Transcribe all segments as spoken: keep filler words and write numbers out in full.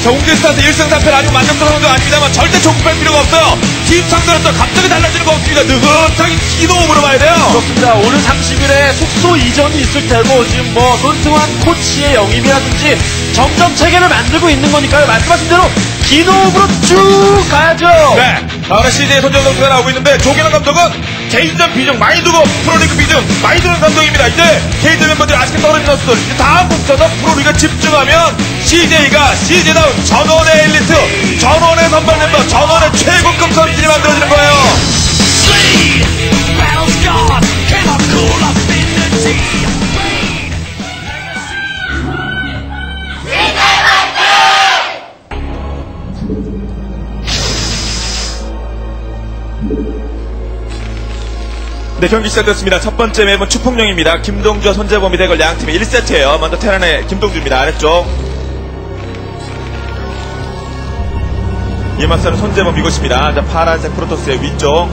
자, 웅진스타트 일 승 삼 패를 아직 만족도 상황도 아닙니다만 절대 조급할 필요가 없어요. 팀 상대로서 갑자기 달라지는 거 없습니다. 느긋하게 기도음으로 봐야 돼요. 그렇습니다. 오늘 삼십 일에 숙소 이전이 있을 테고 지금 뭐 손승환 코치의 영입이라든지 점점 체계를 만들고 있는 거니까요. 말씀하신 대로 기도음으로 쭉 가야죠. 네. 다음에 씨제이 손재범 선수가 나오고 있는데 조경환 감독은 개인전 비중 많이 두고 프로리그 비중 많이 두는 감독입니다. 이제 개인전 멤버들 아쉽게 떨어진 선수들 이제 다음부터는 프로리그 집중하면 씨제이가 씨제이다운 전원의 엘리트, 전원의 선발 멤버, 전원의 최고급 선수들이 만들어지는 거예요. 네, 경기 시작됐습니다. 첫 번째 맵은 추풍령입니다. 김동주와 손재범이 대결 양팀의 일 세트예요. 먼저 테란의 김동주입니다. 아래쪽. 이마사는 손재범 이곳입니다. 자, 파란색 프로토스의 위쪽.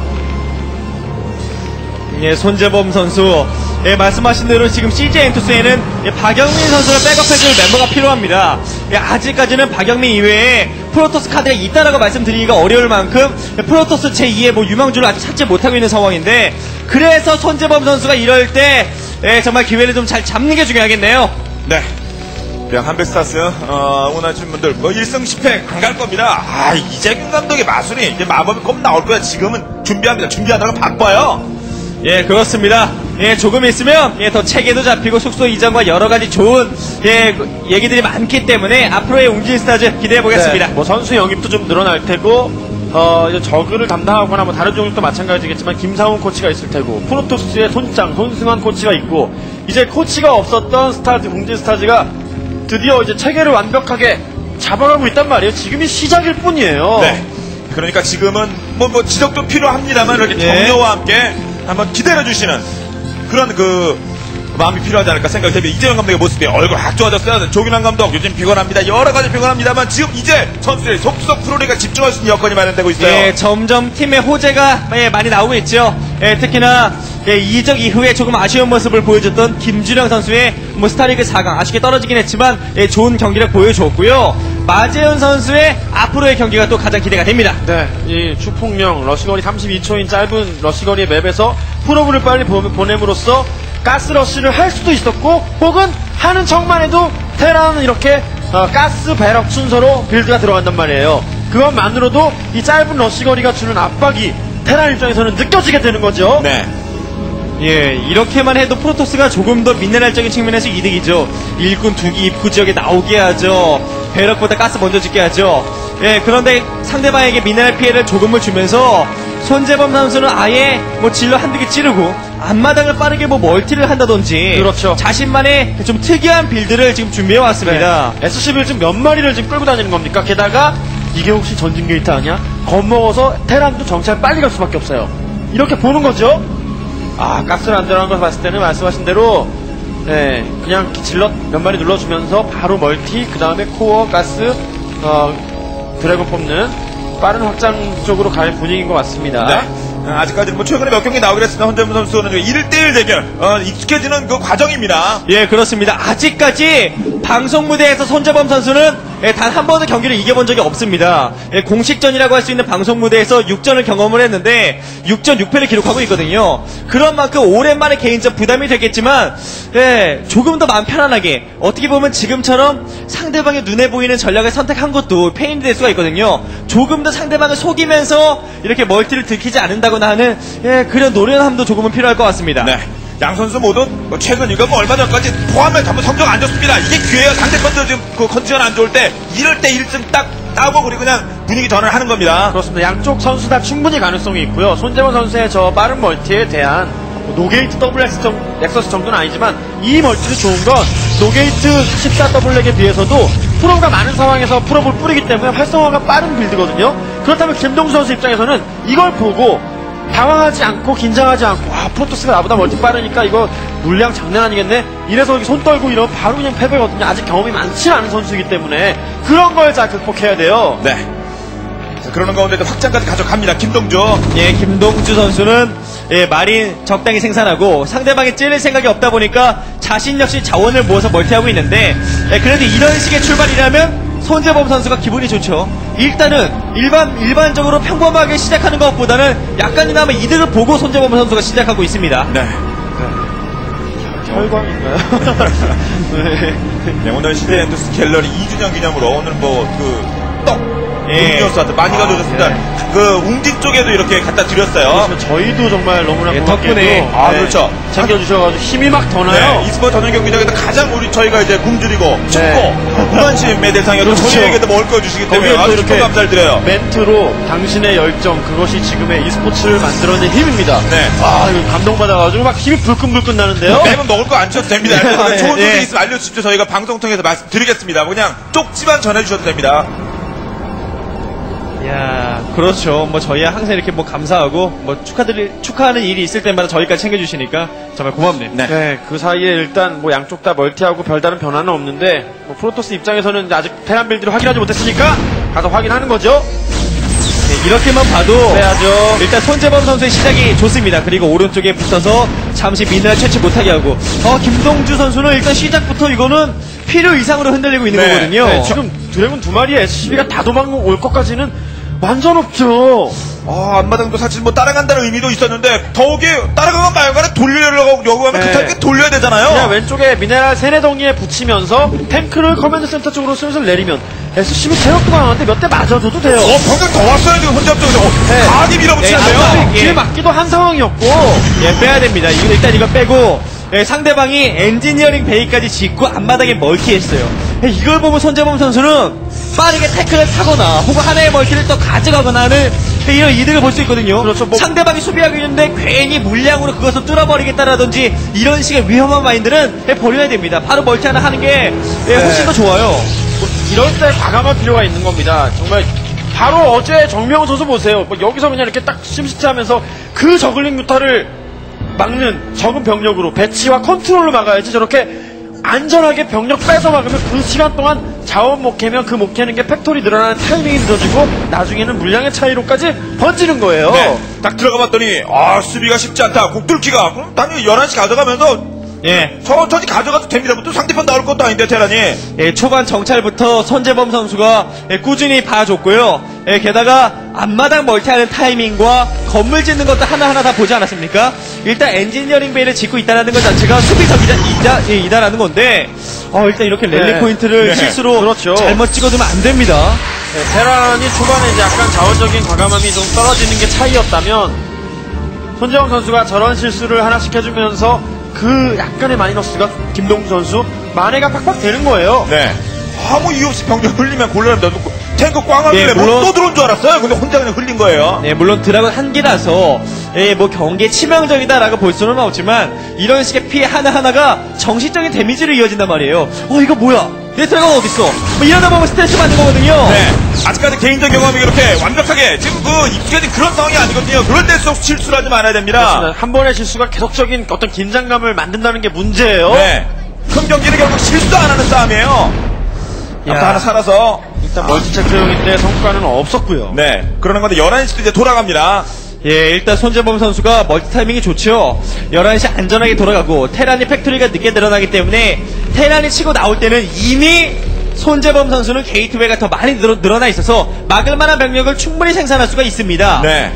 예, 손재범 선수. 예, 말씀하신 대로 지금 씨제이 엔투스에는 예, 박영민 선수를 백업해줄 멤버가 필요합니다. 예, 아직까지는 박영민 이외에 프로토스 카드가 있다라고 말씀드리기가 어려울 만큼 예, 프로토스 제이의 뭐 유망주를 아직 찾지 못하고 있는 상황인데, 그래서 손재범 선수가 이럴 때 예, 정말 기회를 좀 잘 잡는 게 중요하겠네요. 네. 그냥 한백스타스 어, 응원하시는 분들 뭐 일 승 십 패 안 갈 겁니다. 아, 이재균 감독의 마술이 이제 마법이 꼭 나올 거야. 지금은 준비합니다. 준비하다가 바빠요. 예, 그렇습니다. 예, 조금 있으면 예, 더 체계도 잡히고 숙소 이전과 여러 가지 좋은 예, 얘기들이 많기 때문에 앞으로의 웅진스타즈 기대해 보겠습니다. 네, 뭐 선수 영입도 좀 늘어날 테고, 어, 이제 저그를 담당하거나 뭐 다른 종목도 마찬가지겠지만 김상훈 코치가 있을 테고, 프로토스의 손짱 손승환 코치가 있고, 이제 코치가 없었던 스타즈 웅진스타즈가 드디어 이제 체계를 완벽하게 잡아가고 있단 말이에요. 지금이 시작일 뿐이에요. 네. 그러니까 지금은 뭐, 뭐 지적도 필요합니다만 이렇게 네. 격려와 함께 한번 기다려주시는 그런 그 마음이 필요하지 않을까 생각이 됩니다. 이재영 감독의 모습이 얼굴 확 좋아졌어요. 조균환 감독 요즘 피곤합니다. 여러 가지 피곤합니다만 지금 이제 선수들이 속속 프로리그가 집중할 수 있는 여건이 마련되고 있어요. 예, 점점 팀의 호재가 예, 많이 나오고 있죠. 예, 특히나 예, 이적 이후에 조금 아쉬운 모습을 보여줬던 김준영 선수의 뭐 스타리그 사 강 아쉽게 떨어지긴 했지만 예, 좋은 경기를 보여줬고요. 마재현 선수의 앞으로의 경기가 또 가장 기대가 됩니다. 네, 이 추풍령 러시거리 삼십이 초인 짧은 러시거리의 맵에서 프로브를 빨리 보, 보냄으로써 가스 러쉬를 할 수도 있었고, 혹은 하는 척만 해도 테란은 이렇게 어, 가스 배럭 순서로 빌드가 들어간단 말이에요. 그것만으로도 이 짧은 러시거리가 주는 압박이 테란 입장에서는 느껴지게 되는 거죠. 네. 예, 이렇게만 해도 프로토스가 조금 더 미네랄적인 측면에서 이득이죠. 일꾼 두기 입구 지역에 나오게 하죠. 배럭보다 가스 먼저 짓게 하죠. 예, 그런데 상대방에게 미네랄 피해를 조금을 주면서 손재범 선수는 아예 뭐 질러 한두 개 찌르고 앞마당을 빠르게 뭐 멀티를 한다든지, 그렇죠. 자신만의 좀 특이한 빌드를 지금 준비해 왔습니다. 네. 에스씨비를 지금 몇 마리를 지금 끌고 다니는 겁니까? 게다가 이게 혹시 전진 게이트 아니야? 겁먹어서 테란도 정찰 빨리 갈 수밖에 없어요. 이렇게 보는 거죠. 아, 가스를 안 들어간 걸 봤을 때는 말씀하신 대로 네, 그냥 질럿 몇 마리 눌러주면서 바로 멀티, 그 다음에 코어, 가스, 어, 드래곤 뽑는 빠른 확장 쪽으로 갈 분위기인 것 같습니다. 네. 아직까지는 뭐 최근에 몇 경기 나오긴 했으나 손재범 선수는 일 대 일 대결 어, 익숙해지는 그 과정입니다. 예, 그렇습니다. 아직까지 방송 무대에서 손재범 선수는 예, 단 한 번의 경기를 이겨본 적이 없습니다. 예, 공식전이라고 할 수 있는 방송 무대에서 육 전을 경험을 했는데 육 전 육 패를 기록하고 있거든요. 그런 만큼 오랜만에 개인전 부담이 되겠지만 예, 조금 더 마음 편안하게, 어떻게 보면 지금처럼 상대방의 눈에 보이는 전략을 선택한 것도 페인이 될 수가 있거든요. 조금 더 상대방을 속이면서 이렇게 멀티를 들키지 않는다거나 하는 예, 그런 노련함도 조금은 필요할 것 같습니다. 네. 양 선수 모두 뭐 최근 이거 뭐 얼마 전까지 포함해 전부 성적 안 좋습니다. 이게 기회예요. 상대편도 지금 그 컨디션 안 좋을 때 이럴 때 일 점 딱 따고 그리고 그냥 분위기 전환을 하는 겁니다. 그렇습니다. 양쪽 선수 다 충분히 가능성이 있고요. 손재범 선수의 저 빠른 멀티에 대한 노게이트 더블 엑스 정, 엑서스 정도는 아니지만 이 멀티도 좋은 건 노게이트 십사 더블렉에 비해서도 프로가 많은 상황에서 프로볼 뿌리기 때문에 활성화가 빠른 빌드거든요. 그렇다면 김동수 선수 입장에서는 이걸 보고 당황하지 않고 긴장하지 않고, 와, 프로토스가 나보다 멀티 빠르니까 이거 물량 장난 아니겠네, 이래서 여기 손 떨고 이러면 바로 그냥 패배거든요. 아직 경험이 많지 않은 선수이기 때문에 그런 걸 잘 극복해야 돼요. 네. 자, 그러는 가운데 확장까지 가져갑니다. 김동주. 예, 김동주 선수는 예, 마린 적당히 생산하고 상대방이 찌를 생각이 없다 보니까 자신 역시 자원을 모아서 멀티하고 있는데, 예, 그래도 이런 식의 출발이라면 손재범 선수가 기분이 좋죠. 일단은 일반 일반적으로 평범하게 시작하는 것보다는 약간이나마 이득을 보고 손재범 선수가 시작하고 있습니다. 네. 혈광인가요? 네. 네, 오늘 시대 엔더스 갤러리 이 주년 기념으로 오늘 뭐 그 떡, 예. 음료수한테 많이 가져오셨습니다. 아, 예. 그 웅진 쪽에도 이렇게 갖다 드렸어요. 그래서 저희도 정말 너무나 예, 고맙게도, 덕분에. 아, 네, 그렇죠. 챙겨주셔가지고 힘이 막 더 네, 나요. e스포츠 전용 경기장에서 가장 우리 저희가 이제 굶주리고 춥고 네. 무관심 메달상이었던 그렇죠. 저희에게도 먹을 거 주시기 때문에 거기에 또 아주 이렇게 큰 감사를 드려요. 멘트로 당신의 열정, 그것이 지금의 e스포츠를 만들어낸 힘입니다. 네. 아, 이거 감동받아가지고 막 힘이 불끈불끈 나는데요. 매번 먹을 거 안 주셔도 됩니다. 네. 좋은 소식 네. 있으면 알려주십시오. 저희가 방송 통해서 말씀드리겠습니다. 그냥 쪽지만 전해주셔도 됩니다. 야, 그렇죠. 뭐 저희야 항상 이렇게 뭐 감사하고 뭐 축하드리 축하하는 일이 있을 때마다 저희까지 챙겨주시니까 정말 고맙네요. 네. 네, 그 사이에 일단 뭐 양쪽 다 멀티하고 별다른 변화는 없는데 뭐 프로토스 입장에서는 이제 아직 테란 빌드를 확인하지 못했으니까 가서 확인하는 거죠. 네, 이렇게만 봐도 빼야죠. 일단 손재범 선수의 시작이 좋습니다. 그리고 오른쪽에 붙어서 잠시 미네랄 채취 못하게 하고 어 김동주 선수는 일단 시작부터 이거는 필요 이상으로 흔들리고 있는 네. 거거든요. 네, 지금 드래곤 두 마리의 에스씨비가 다 도망 올 것까지는 완전 없죠. 아, 앞마당도 사실 뭐 따라간다는 의미도 있었는데 더욱이 따라가면 말간에 돌리려고 요구하면 네. 그 타임에 돌려야 되잖아요. 그냥 왼쪽에 미네랄 세네 덩이에 붙이면서 탱크를 커맨드 센터 쪽으로 슬슬 내리면 에스씨비 제로크가 나왔는데 몇 대 맞아줘도 돼요. 어, 병력 더 왔어요, 지금 혼자 쪽에서. 네. 가디 밀어붙이는데요. 네, 네, 예. 길 막기도 한 상황이었고 예, 빼야 됩니다. 이거 일단 이거 빼고 예, 상대방이 엔지니어링 베이까지 짓고 앞마당에 멀티했어요. 예, 이걸 보면 손재범 선수는 빠르게 태클을 타거나 혹은 하나의 멀티를 또 가져가거나 하는 예, 이런 이득을 볼 수 있거든요. 그렇죠. 뭐- 상대방이 수비하고 있는데 괜히 물량으로 그것을 뚫어버리겠다라든지 이런 식의 위험한 마인드는 예, 버려야 됩니다. 바로 멀티 하나 하는 게 예, 훨씬 네. 더 좋아요. 뭐 이럴 때 과감할 필요가 있는 겁니다. 정말 바로 어제 정명훈 선수 보세요. 뭐 여기서 그냥 이렇게 딱 심시티하면서 그 저글링 유타를 막는 적은 병력으로 배치와 컨트롤로 막아야지 저렇게 안전하게 병력 빼서 막으면 그 시간 동안 자원 못 캐면 그 못 캐는 게 팩토리 늘어나는 타이밍이 늦어지고 나중에는 물량의 차이로까지 번지는 거예요. 네. 딱 들어가 봤더니, 아, 수비가 쉽지 않다. 공 뚫기가. 그럼 당연히 열한 시 가져가면서 예. 천천히 가져가도 됩니다. 또 상대편 나올 것도 아닌데, 테란이. 예, 초반 정찰부터 손재범 선수가 예, 꾸준히 봐줬고요. 예, 게다가 앞마당 멀티하는 타이밍과 건물 짓는 것도 하나하나 다 보지 않았습니까? 일단 엔지니어링 베이를 짓고 있다는 것 자체가 수비적이다 이다, 예, 이다라는 건데 어, 일단 이렇게 랠리 네. 포인트를 네. 실수로 그렇죠. 잘못 찍어두면 안 됩니다. 네, 테란이 초반에 이제 약간 자원적인 과감함이 좀 떨어지는 게 차이였다면 손재원 선수가 저런 실수를 하나 시켜주면서 그 약간의 마이너스가 김동주 선수 만회가 팍팍 되는 거예요. 네. 아무 이유 없이 병력 흘리면 곤란합니다. 탱크 꽝 하길래 예, 뭐 물론- 또 들어온 줄 알았어요. 근데 혼자 그냥 흘린 거예요. 네, 물론 드라곤 한 개라서 예, 뭐 경기에 치명적이다라고 볼 수는 없지만 이런 식의 피해 하나하나가 정신적인 데미지로 이어진단 말이에요. 어, 이거 뭐야? 내 드라곤 어딨어? 뭐 이러다 보면 스트레스 받는 거거든요. 네. 아직까지 개인적 경험이 그렇게 완벽하게 지금 그 익숙해진 그런 상황이 아니거든요. 그럴 때일수록 실수를 하지 말아야 됩니다. 한 번의 실수가 계속적인 어떤 긴장감을 만든다는 게 문제예요. 네. 큰 경기는 결국 실수 안 하는 싸움이에요. 야. 아까 하나 살아서. 일단 멀티체크용인데 성과는 없었고요. 네. 그러는 건데 열한 시도 이제 돌아갑니다. 예, 일단 손재범 선수가 멀티 타이밍이 좋죠. 열한 시 안전하게 돌아가고 테란이 팩토리가 늦게 늘어나기 때문에 테란이 치고 나올 때는 이미 손재범 선수는 게이트웨이가 더 많이 늘어, 늘어나 있어서 막을 만한 병력을 충분히 생산할 수가 있습니다. 네.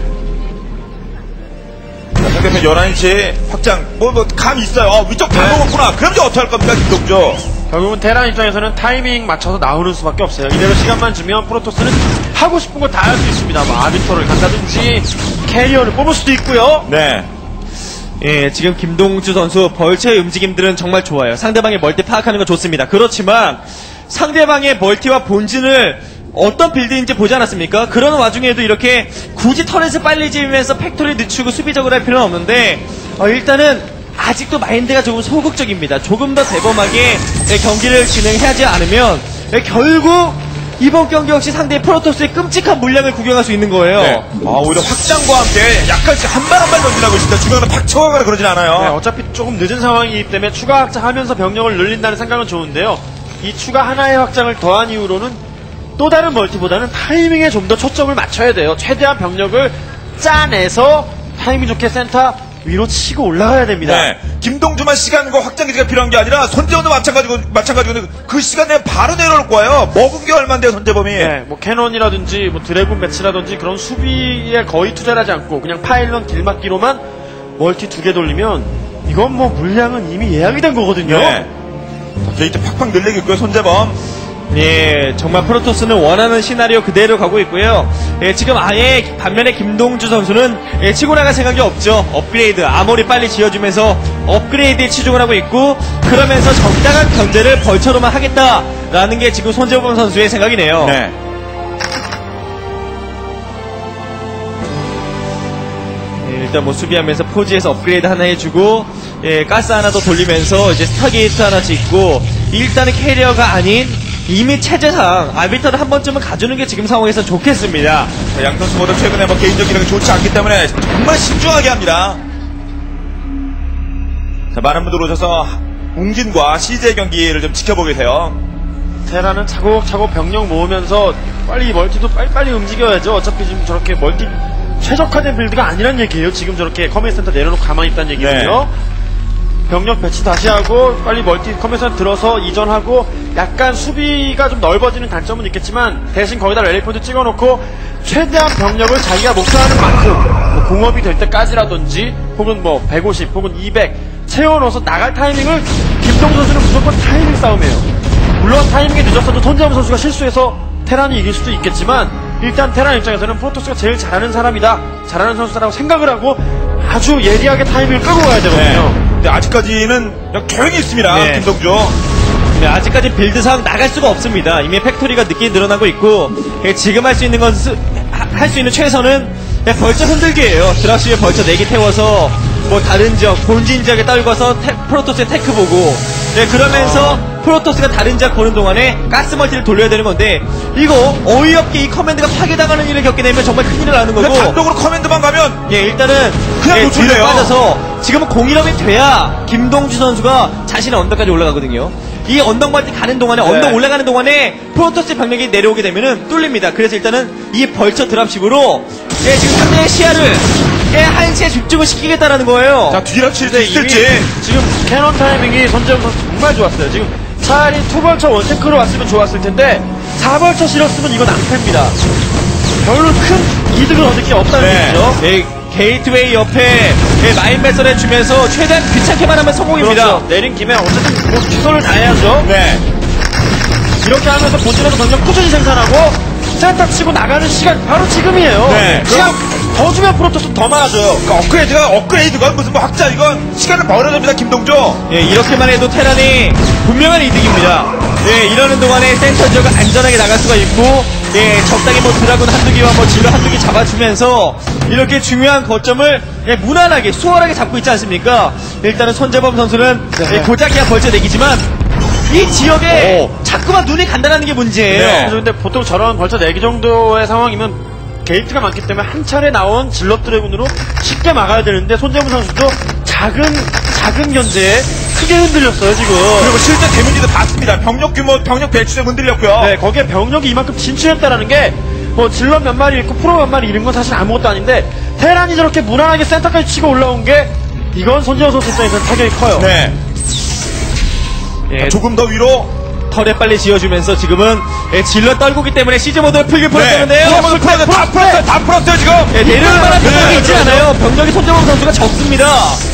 자, 상대편 열한 시 확장, 뭐, 뭐, 감 있어요. 어, 위쪽 다 네. 먹었구나. 그럼 이제 어떻게 할 겁니까, 김동주? 결국은 테란 입장에서는 타이밍 맞춰서 나오는 수밖에 없어요. 이대로 시간만 주면 프로토스는 하고 싶은 거 다 할 수 있습니다. 뭐 아비터를 간다든지 캐리어를 뽑을 수도 있고요. 네. 예, 지금 김동주 선수 벌처의 움직임들은 정말 좋아요. 상대방의 멀티 파악하는 거 좋습니다. 그렇지만 상대방의 멀티와 본진을 어떤 빌드인지 보지 않았습니까? 그런 와중에도 이렇게 굳이 터렛을 빨리 지으면서 팩토리 늦추고 수비적으로 할 필요는 없는데 어, 일단은 아직도 마인드가 조금 소극적입니다. 조금 더 대범하게 예, 경기를 진행하지 않으면 예, 결국 이번 경기 역시 상대의 프로토스의 끔찍한 물량을 구경할 수 있는 거예요. 네. 아, 오히려 확장과 함께 약간씩 한 발 한 발 던지라고 있습니다. 중간에 팍 쳐가거나 그러진 않아요. 네, 어차피 조금 늦은 상황이기 때문에 추가 확장하면서 병력을 늘린다는 생각은 좋은데요. 이 추가 하나의 확장을 더한 이후로는 또 다른 멀티보다는 타이밍에 좀 더 초점을 맞춰야 돼요. 최대한 병력을 짜내서 타이밍 좋게 센터 위로 치고 올라가야 됩니다. 네. 김동주만 시간과 확장기지가 필요한 게 아니라 손재범도 마찬가지고 마찬가지고 그 시간에 바로 내려올 거예요. 먹은 게 얼마인데요, 손재범이. 네, 뭐 캐논이라든지 뭐 드래곤 배치라든지 그런 수비에 거의 투자를 하지 않고 그냥 파일런 길막기로만 멀티 두 개 돌리면 이건 뭐 물량은 이미 예약이 된 거거든요. 네. 게이트 팍팍 늘리겠고요, 손재범. 예, 정말 프로토스는 원하는 시나리오 그대로 가고 있고요. 예, 지금 아예 반면에 김동주 선수는 예, 치고 나갈 생각이 없죠. 업그레이드, 아무리 빨리 지어주면서 업그레이드에 치중을 하고 있고, 그러면서 적당한 견제를 벌처로만 하겠다라는 게 지금 손재범 선수의 생각이네요. 네. 예, 일단 뭐 수비하면서 포지에서 업그레이드 하나 해주고, 예, 가스 하나 더 돌리면서 이제 스타게이트 하나 짓고, 일단은 캐리어가 아닌 이미 체제상 아비터를 한 번쯤은 가주는 게 지금 상황에서 좋겠습니다. 양 선수 모두 최근에 뭐 개인적 기록이 좋지 않기 때문에 정말 신중하게 합니다. 자, 많은 분들 오셔서 웅진과 씨제이 경기를 좀 지켜보게 돼요. 테라는 차곡차곡 병력 모으면서 빨리 멀티도 빨리빨리 움직여야죠. 어차피 지금 저렇게 멀티 최적화된 빌드가 아니란 얘기예요. 지금 저렇게 커맨드 센터 내려놓고 가만히 있다는 얘기거든요. 네. 병력 배치 다시 하고 빨리 멀티 커맨드 센터 들어서 이전하고 약간 수비가 좀 넓어지는 단점은 있겠지만 대신 거기다 랠리포인트 찍어놓고 최대한 병력을 자기가 목표하는 만큼 뭐 공업이 될 때까지라든지 혹은 뭐 백오십 혹은 이백 채워넣어서 나갈 타이밍을 김동주 선수는 무조건 타이밍 싸움이에요. 물론 타이밍이 늦었어도 손재범 선수가 실수해서 테란이 이길 수도 있겠지만 일단 테란 입장에서는 프로토스가 제일 잘하는 사람이다, 잘하는 선수라고 생각을 하고 아주 예리하게 타이밍을 끌고 가야 되거든요. 네. 근데 아직까지는 그냥 조용히 있습니다. 네. 김동주. 네, 아직까지 빌드상 나갈 수가 없습니다. 이미 팩토리가 늦게 늘어나고 있고, 예, 지금 할 수 있는 것은 할 수 있는 최선은 예, 벌처 흔들기예요. 드랍십에 벌처 네 개 태워서 뭐 다른 지역 본진 지역에 떨궈서 테, 프로토스의 테크 보고, 예, 그러면서 프로토스가 다른 지역 보는 동안에 가스 멀티를 돌려야 되는 건데, 이거 어이없게 이 커맨드가 파괴당하는 일을 겪게 되면 정말 큰일을 나는 거고, 그냥 단독으로 커맨드만 가면 예, 일단은 그냥 예, 노출돼요. 뒤로 빠져서 지금은 공일업이 돼야 김동주 선수가 자신의 언덕까지 올라가거든요. 이 언덕 멀티 가는 동안에, 네. 언덕 올라가는 동안에 프로토스 병력이 내려오게 되면은 뚫립니다. 그래서 일단은 이 벌처 드랍식으로 예, 지금 상대의 시야를 예, 한시에 집중을 시키겠다라는 거예요. 자, 뒤로 칠 수 있을지. 지금 캐논 타이밍이 손재범 선수 정말 좋았어요. 지금 차라리 투벌처 원탱크로 왔으면 좋았을 텐데 사벌처 실었으면 이건 낭패입니다. 별로 큰 이득을 얻을 게 없다는 네. 얘기죠. 예, 게이트웨이 옆에 예, 마인 매설해 주면서 최대한 귀찮게만 하면 성공입니다. 그렇죠. 내린 김에 어쨌든 뭐 최선을 다해야죠. 네. 이렇게 하면서 본진에서 병력 꾸준히 생산하고 센터 치고 나가는 시간 바로 지금이에요. 네. 시간 더 주면 프로토스 더 많아져요. 그러니까 업그레이드가 업그레이드가 무슨 뭐 확장 이건 시간을 벌어야 됩니다. 김동주. 예, 이렇게만 해도 테란이 분명한 이득입니다. 예, 이러는 동안에 센터 지역을 안전하게 나갈 수가 있고, 예, 적당히 뭐 드라군 한두 개와 뭐 질러 한두 개 잡아주면서 이렇게 중요한 거점을 예, 무난하게 수월하게 잡고 있지 않습니까? 일단은 손재범 선수는 네. 예, 고작이야 벌써 내기지만 이 지역에 오. 자꾸만 눈이 간다는 게 문제예요. 네. 그래서 근데 보통 저런 벌써 네 개 정도의 상황이면 게이트가 많기 때문에 한 차례 나온 질럿 드래곤으로 쉽게 막아야 되는데 손재문 선수도 작은 작은 견제에 크게 흔들렸어요 지금. 그리고 실제 데미지도 봤습니다. 병력 규모, 병력 배치도 흔들렸고요. 네, 거기에 병력이 이만큼 진출했다라는 게 뭐 질럿 몇 마리 있고 프로 몇 마리 잃은 건 사실 아무것도 아닌데 테란이 저렇게 무난하게 센터까지 치고 올라온 게 이건 손재원 선수 입장에서는 타격이 커요. 네. 예, 조금 더 위로. 털에 빨리 지어주면서 지금은 예, 질러 떨구기 때문에 시즈 모드를 풀길 풀었는데요. 네. 풀었어요, 풀었어요. 다 풀었어요. 다 풀었어요, 지금. 예, 내릴 만한 네. 병력이 있지 않아요. 병력이 손재범 선수가 적습니다.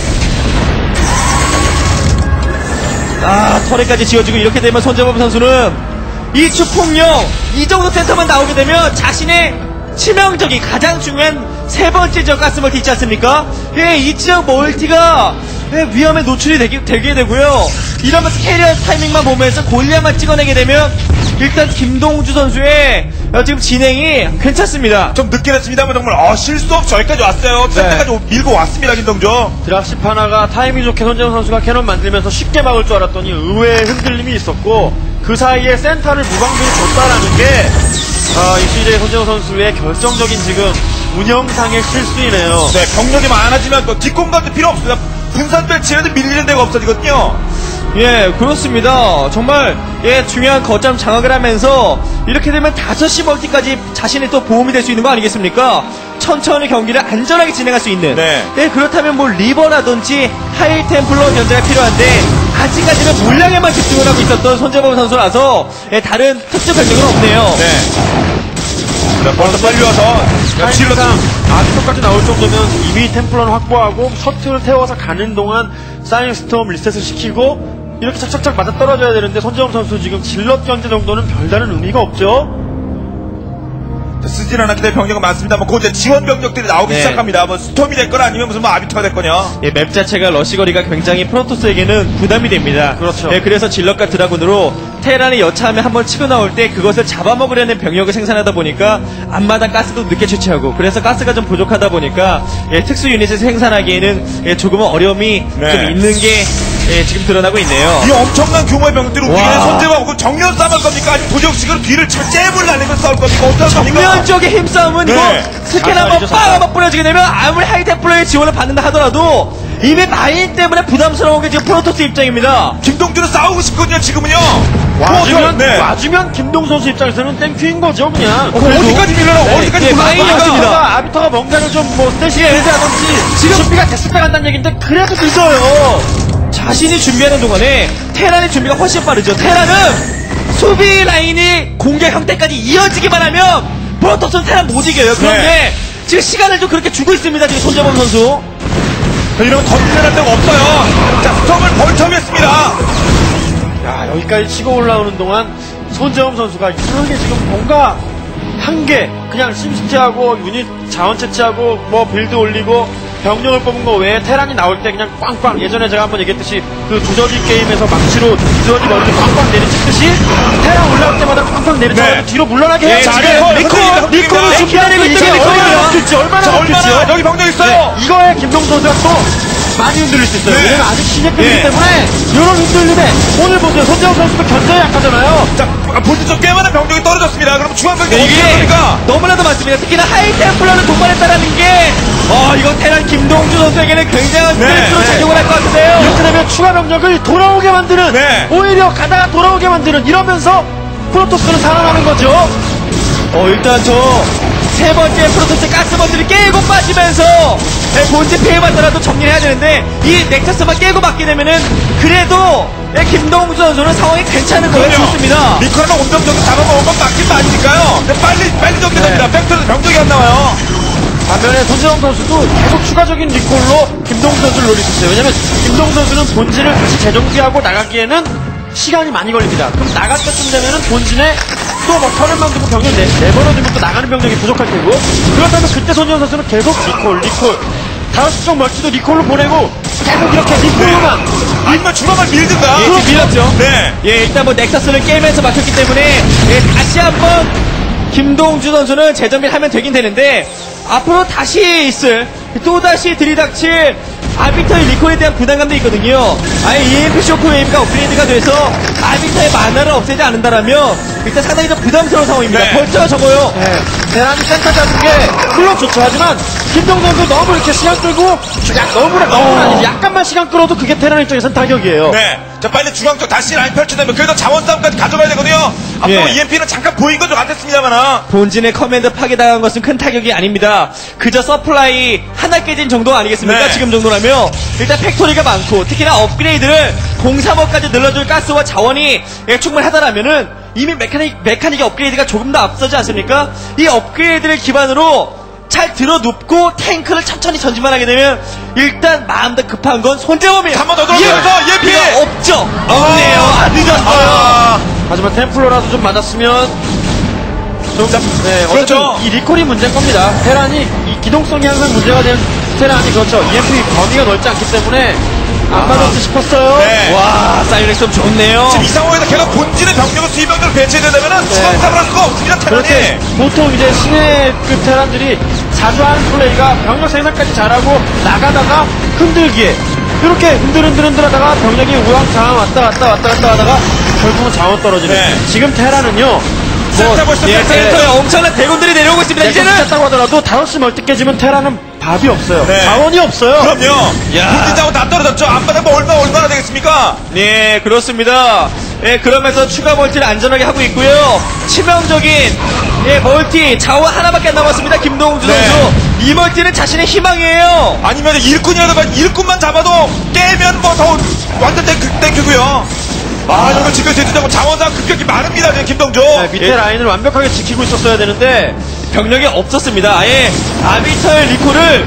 아, 털에까지 지어주고 이렇게 되면 손재범 선수는 이 추풍령 이 정도 센터만 나오게 되면 자신의 치명적인 가장 중요한 세 번째 지역 가스멀티 있지 않습니까? 예, 이 지역 멀티가 예, 위험에 노출이 되게, 되게 되고요. 이러면서 캐리어 타이밍만 보면서 골리앗만 찍어내게 되면 일단 김동주 선수의 어, 지금 진행이 괜찮습니다. 좀 늦긴 했습니다만 정말 어, 실수 없이 저기까지 왔어요. 센터까지 밀고 왔습니다, 김동주. 드랍십 하나가 타이밍 좋게 손재원 선수가 캐논 만들면서 쉽게 막을 줄 알았더니 의외의 흔들림이 있었고 그 사이에 센터를 무방비로 줬다라는 게 아, 이 씨제이 손재원 선수의 결정적인 지금 운영상의 실수이네요. 네, 병력이 많아지면 뭐 뒷공간도 필요 없습니다. 분산 배치에도 밀리는 데가 없어지거든요. 예, 그렇습니다. 정말, 예, 중요한 거점 장악을 하면서, 이렇게 되면 다섯 시 멀티까지 자신의 또 보험이 될 수 있는 거 아니겠습니까? 천천히 경기를 안전하게 진행할 수 있는. 네. 예, 그렇다면 뭐, 리버라든지, 하이템플러 견제가 필요한데, 아직까지는 물량에만 집중을 하고 있었던 손재범 선수라서, 예, 다른 특수 변경은 없네요. 네. 자, 벌써 빨리 와서 질러 타이밍상 아스토까지 나올 정도면 이미 템플러는 확보하고 셔틀을 태워서 가는 동안 사이언스톰 리셋을 시키고 이렇게 착착착 맞아 떨어져야 되는데 손재범 선수 지금 질럿 견제 정도는 별다른 의미가 없죠. 쓰진 않았기 때문에 병력은 많습니다. 뭐, 그 이제 지원 병력들이 나오기 네. 시작합니다. 뭐, 스톰이 됐거나 아니면 무슨 뭐, 아비터가 됐거나. 예, 맵 자체가 러시 거리가 굉장히 프로토스에게는 부담이 됩니다. 그렇죠. 예, 그래서 질럿과 드라군으로 테란이 여차하면 한번 치고 나올 때 그것을 잡아먹으려는 병력을 생산하다 보니까 앞마당 가스도 늦게 채취하고 그래서 가스가 좀 부족하다 보니까 예, 특수 유닛을 생산하기에는 예, 조금은 어려움이 네. 좀 있는 게 예, 지금 드러나고 있네요. 이 엄청난 규모의 병력들이 움직이는 와. 손재범, 그 정면 싸움할 겁니까? 아니면 도적식으로 뒤를 쳐 잽을 날리면서 싸울 겁니까? 어떨 겁니까? 정면 쪽의 힘싸움은 네. 이거 스캔 한번 자살이죠, 빵 자살. 한번 뿌려지게 되면 아무리 하이테플러의 지원을 받는다 하더라도 이미 마인 때문에 부담스러운 게 지금 프로토스 입장입니다. 김동준은 싸우고 싶거든요, 지금은요. 와주면, 네. 와주면 김동 선수 입장에서는 땡큐인 거죠, 그냥. 어, 어디까지 밀려나? 네, 어디까지 네, 밀려나? 마인이었습니다. 아비터가, 아비터가 뭔가를 좀 뭐, 스테이시에 해제하든지, 지금 준비가 됐을 때 간다는 얘기인데, 그래도 늦어요. 자신이 준비하는 동안에 테란의 준비가 훨씬 빠르죠. 테란은 수비 라인이 공격 형태까지 이어지기만 하면 프로토스는 테란 못 이겨요. 그런데 네. 지금 시간을 좀 그렇게 주고 있습니다. 지금 손재범 선수. 이러면 던질려는 데가 없어요. 자, 스톰을 벌처했습니다. 야, 여기까지 치고 올라오는 동안, 손재범 선수가 이상하게 지금 뭔가, 한 개, 그냥 심시티하고, 유닛 자원 채취하고, 뭐, 빌드 올리고, 병력을 뽑은 거 외에 테란이 나올 때 그냥 꽝꽝, 예전에 제가 한번 얘기했듯이 그 두더지 게임에서 망치로 두더지 머리를 꽝꽝 내리치듯이 테란 올라올 때마다 꽝꽝 내리쳐서 네. 뒤로 물러나게 해야 네, 지금 지금 리콜, 현재 리콜을 현재 준비하고 현재 이게 현재 얼마나 현재 먹힐지, 얼마나 자, 먹힐지요. 얼마나 여기 병력 있어요. 네, 이거에 김동 선수가 또 많이 흔들릴 수 있어요. 네. 왜냐면 아직 신예병이기 네. 때문에 이런 흔들림에 오늘 보세요. 손재영 선수도 견제에 약하잖아요. 자, 본진적 꽤 많은 병력이 떨어졌습니다. 그럼 중앙병력 어떻게 이게 합니까? 너무나도 많습니다. 특히나 하이템플러를 동반했다라는 게, 어, 이건 테란 김동주 선수에게는 굉장한 네, 스트레스로 네. 작용을 할 것 같은데요. 이렇게 되면 추가 병력을 돌아오게 만드는 네. 오히려 가다가 돌아오게 만드는 이러면서 프로토스는 살아나는 거죠. 어, 일단 저 세 번째 프로토스 가스버스를 깨고 빠지면서 예, 본진 피해받더라도 정리를 해야 되는데 이 넥서스만 깨고 맞게 되면은 그래도 예, 김동주 선수는 상황이 괜찮은 거예요. 좋습니다. 리커나 온병 정도 잡아먹은 건 맞긴 맞으니까요. 근데 빨리, 빨리 정리됩니다. 팩토리 병력이 안 나와요. 반면에 손재영 선수도 계속 추가적인 리콜로 김동수 선수를 노리셨어요. 왜냐면 김동수 선수는 본진을 다시 재정비하고 나가기에는 시간이 많이 걸립니다. 그럼 나갈 때쯤 되면은 본진에 또 뭐 털을 만들고 병력 내, 내버려두면 또 나가는 병력이 부족할 테고 그렇다면 그때 손재영 선수는 계속 리콜, 리콜 다섯 시 쪽 멀티도 리콜로 보내고 계속 이렇게 리콜로만 아니면 중앙을 밀든가. 예, 지금 밀었죠. 네. 예, 일단 뭐 넥서스를 깨면서 막혔기 때문에 예, 다시 한번 김동주 선수는 재정비를 하면 되긴 되는데 앞으로 다시 있을 또다시 들이닥칠 아비터의 리콜에 대한 부담감도 있거든요. 아예 이엠피 쇼크웨이브가 업그레이드가 돼서 아비터의 만화를 없애지 않는다라면 일단 상당히 좀 부담스러운 상황입니다. 네. 벌써가 적어요. 네, 대란이 센터 잡은 게 물론 좋죠. 하지만 김동 선수 너무 이렇게 시간 끌고 약 너무나 너무나 아니지 약간만 시간 끌어도 그게 테란 입장에서는 타격이에요. 네. 자, 빨리 중앙 쪽 다시 라인 펼쳐내면 그래도 자원 싸움까지 가져가야 되거든요. 앞으로 예. 이엠피는 잠깐 보인 건좀 같았습니다만. 본진의 커맨드 파괴당한 것은 큰 타격이 아닙니다. 그저 서플라이 하나 깨진 정도 아니겠습니까? 네. 지금 정도라면 일단 팩토리가 많고 특히나 업그레이드를 공삼업까지 늘려줄 가스와 자원이 예, 충분하다라면은 이미 메카닉, 메카닉의 업그레이드가 조금 더 앞서지 않습니까? 이 업그레이드를 기반으로 잘 들어눕고 탱크를 천천히 전진만 하게 되면 일단 마음도 급한 건 손재범이에요. 한 번 더 들어가면서 예, 예피! 필요 없죠. 없네요. 아, 늦었어요. 아, 하지만 템플러라도 좀 맞았으면 좀 네, 어쨌든 그렇죠. 이 리콜이 문제인 겁니다. 테란이 이 기동성이 항상 문제가 되는 테란이 그렇죠. 이엠피 범위가 넓지 않기 때문에 안 맞았지 싶었어요. 네. 와, 사이렉 좀 좋네요. 지금 이 상황에서 계속 본진의 병력을 수입병력을 배치해야 되면은 중앙 싸움을 할 수가 없습니다, 그렇게 테란이. 보통 이제 신예급 테란들이 자주 하는 플레이가 병력 생산까지 잘하고 나가다가 흔들기에 이렇게 흔들흔들 하다가 병력이 우왕좌왕 왔다 갔다 왔다 갔다 하다가 결국은 자원 떨어지는 네. 지금 테란은요 센터 벌써 예, 센터. 센터에 엄청난 대군들이 내려오고 있습니다. 이제는 이제는 쳤다고 하더라도 다섯 시 멀티 깨지면 테라는 밥이 없어요. 네. 자원이 없어요. 그럼요. 야. 본진 자원 다 떨어졌죠. 안 받으면 얼마 얼마나 되겠습니까? 예, 그렇습니다. 예, 그러면서 추가 멀티를 안전하게 하고 있고요. 치명적인 예, 멀티 자원 하나밖에 안 남았습니다. 김동주 네. 선수. 이 멀티는 자신의 희망이에요. 아니면 일꾼이라도 봐, 일꾼만 잡아도 깨면 뭐 더 완전 땡, 땡큐고요. 아, 이거 지금 제주자고 자원상 급격히 많습니다, 지금 김동조. 네, 밑에 예. 라인을 완벽하게 지키고 있었어야 되는데 병력이 없었습니다. 아예 아비터의 리콜을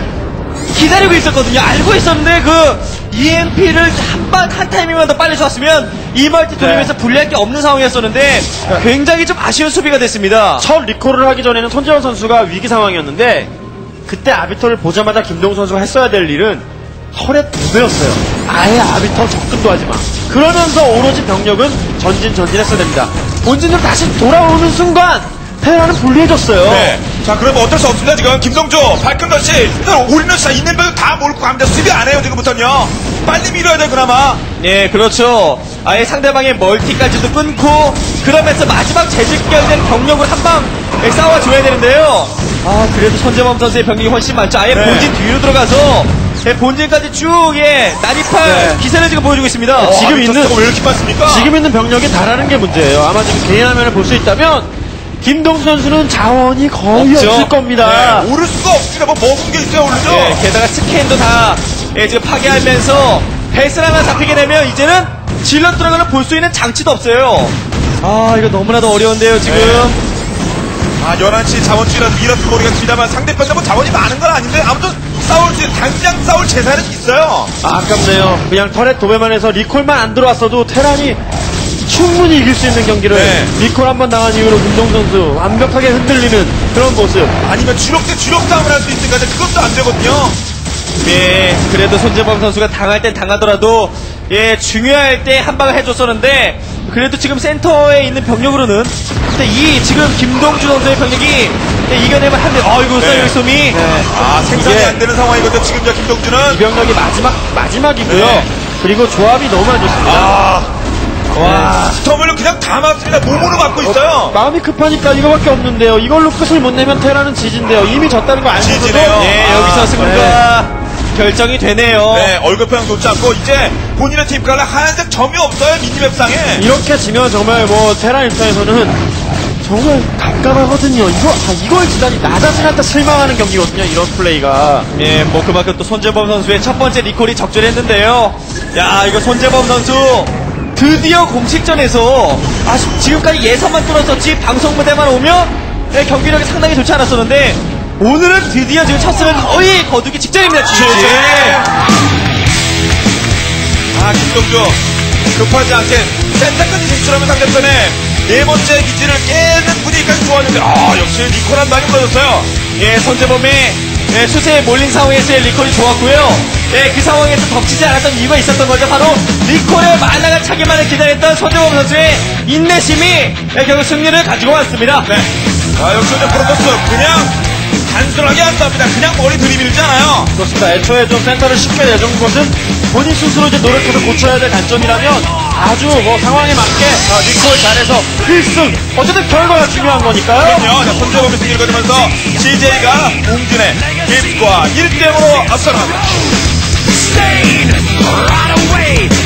기다리고 있었거든요. 알고 있었는데 그 이엠피를 한방 한 타이밍만 더 빨리 쐈으면 이 멀티 돌리면서 불리할 게 없는 상황이었었는데 굉장히 좀 아쉬운 수비가 됐습니다. 첫 리콜을 하기 전에는 손재원 선수가 위기 상황이었는데 그때 아비터를 보자마자 김동우 선수가 했어야 될 일은 털에 두 배였어요. 아예 아비터 접근도 하지 마. 그러면서 오로지 병력은 전진 전진했어야 됩니다. 본진으로 다시 돌아오는 순간 테라는 불리해졌어요. 네. 자, 그러면 어쩔 수 없습니다, 지금. 김동조, 발끈더씨. 일단 우리는 자, 있는 배도 다 몰고 갑니다. 수비 안 해요, 지금부터는요. 빨리 밀어야 돼, 그나마. 예, 그렇죠. 아예 상대방의 멀티까지도 끊고 그러면서 마지막 재집결된 병력을 한방 싸워줘야 되는데요. 아, 그래도 손재범 선수의 병력이 훨씬 많죠. 아예 네. 본진 뒤로 들어가서 예, 본진까지 쭉 예, 난입할 네. 기세를 지금 보여주고 있습니다. 어, 지금 아비터 있는- 수가 왜 이렇게 많습니까? 지금 있는 병력이 다라는 게 문제예요. 아마 지금 개인 화면을 볼 수 있다면 김동수 선수는 자원이 거의 없죠. 없을 겁니다. 네, 오를 수가 없습니다. 뭐 먹은 게 있어야 오르죠. 예, 게다가 스캔도 다 예, 지금 파괴하면서 베슬 하나 잡히게 되면 이제는 질러 들어가는 볼 수 있는 장치도 없어요. 아, 이거 너무나도 어려운데요, 지금. 네. 아, 열한 시 자원줄이라도 밀었을 모르겠습니다만 상대편도 뭐 자원이 많은 건 아닌데 아무튼 싸울 수, 당장 싸울 재산은 있어요. 아, 아깝네요. 그냥 터렛 도배만 해서 리콜만 안 들어왔어도 테란이 충분히 이길 수 있는 경기를 네. 리콜 한 번 당한 이후로 김동 선수 완벽하게 흔들리는 그런 모습. 아니면 주력 대 주력 싸움을 할 수 있으니까 그것도 안 되거든요. 예, 그래도 손재범 선수가 당할 땐 당하더라도 예, 중요할 때 한 방을 해줬었는데 그래도 지금 센터에 있는 병력으로는 근데 이 지금 김동주 선수의 병력이 예, 이겨내면 한데 어이구 네. 썰리솜이 아, 생산이 이게- 안 되는 상황이거든요. 지금 저 김동주는. 이병력이 마지막 마지막이고요. 네. 그리고 조합이 너무 안 좋습니다. 아, 와, 스톰을 그냥 다 맞습니다. 몸으로 맞고 있어요. 마음이 급하니까 이거밖에 없는데요. 이걸로 끝을 못 내면 테라는 지진데요. 이미 졌다는 거 알면서도 지지네요. 예, 아, 여기서 승부가 결정이 되네요. 네, 얼굴표현 좋지 않고 이제 본인의 팀 깔라 하얀색 점이 없어요. 미니맵상에. 이렇게 지면 정말 뭐 테라 입장에서는 정말 갑갑하거든요. 이거 아, 이걸 지다니 나 자신한테 실망하는 경기거든요. 이런 플레이가. 예, 뭐 그만큼 또 손재범 선수의 첫 번째 리콜이 적절했는데요. 야, 이거 손재범 선수 드디어 공식전에서 아, 지금까지 예선만 뚫었었지 방송 무대만 오면 예, 경기력이 상당히 좋지 않았었는데 오늘은 드디어 지금 쳤으면 거의 거두기 직전입니다. 지금. 아, 김동주 급하지 않게 센터까지 진출하면 상대편에 네 번째 기지를 깨는 분위기까지 좋았는데 아, 역시 니콜 한 방이 떨어졌어요. 예, 손재범의 예, 수세에 몰린 상황에서의 리콜이 좋았고요. 예, 그 상황에서 덮치지 않았던 이유가 있었던 거죠. 바로 리콜의 말랑한 차기만을 기다렸던 손재범 선수의 인내심이 예, 결국 승리를 가지고 왔습니다. 네. 아, 역시 이제 프로토스 그냥 단순하게 한답니다. 그냥 머리 들이밀지 않아요. 그렇습니다. 애초에 좀 센터를 쉽게 내준 것은 본인 스스로 이제 노력해서 고쳐야 될 단점이라면 아주 뭐 상황에 맞게 아, 리콜 잘해서 일 승. 어쨌든 결과가 중요한 거니까요. 그럼요. 자, 손재범이 승리를 거두면서 씨제이가 공진의 깁과 일 대 영으로 앞서나갑니다. Stayed right away.